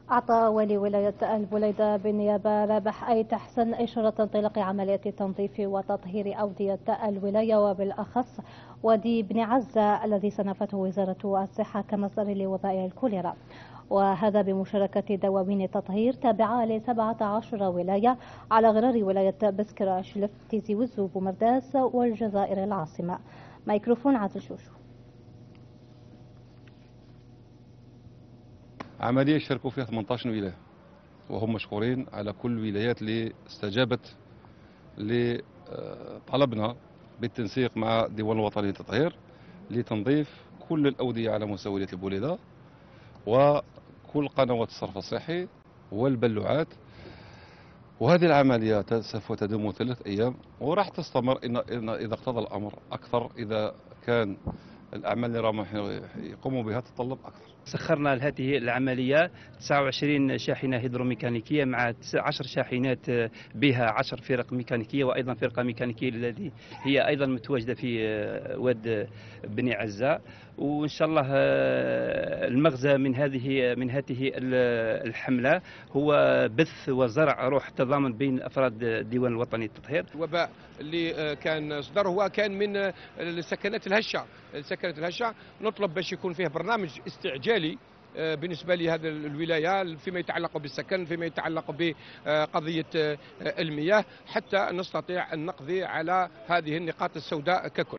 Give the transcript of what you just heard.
أعطى والي ولاية البليدة بالنيابة رابح أي تحسن إشارة انطلاق عملية تنظيف وتطهير أودية الولاية وبالأخص وادي بن عزة الذي صنفته وزارة الصحة كمصدر لوباء الكوليرا، وهذا بمشاركة دواوين تطهير تابعة ل17 ولاية على غرار ولاية بسكرة شلف تيزي وزو بومرداس والجزائر العاصمة. ميكروفون عادل شوشو. عملية شاركوا فيها 18 ولاية، وهم مشكورين على كل الولايات اللي استجابت لطلبنا بالتنسيق مع الديوان الوطني للتطهير لتنظيف كل الأودية على مستوى ولاية البليدة وكل قنوات الصرف الصحي والبلوعات. وهذه العملية سوف تدوم 3 أيام وراح تستمر إن إذا اقتضى الأمر أكثر، إذا كان الأعمال اللي راهم يقوموا بها تتطلب أكثر. سخرنا لهذه العملية 29 شاحنة هيدروميكانيكية مع 10 شاحنات بها 10 فرق ميكانيكية وأيضا فرقة ميكانيكية التي هي أيضا متواجدة في واد بني عزة. وإن شاء الله المغزى من هذه الحملة هو بث وزرع روح تضامن بين أفراد الديوان الوطني للتطهير. الوباء اللي كان صدر هو كان من السكنات الهشة، نطلب باش يكون فيه برنامج استعجالي بالنسبة لهذه الولاية فيما يتعلق بالسكن، فيما يتعلق بقضية المياه، حتى نستطيع أن نقضي على هذه النقاط السوداء ككل.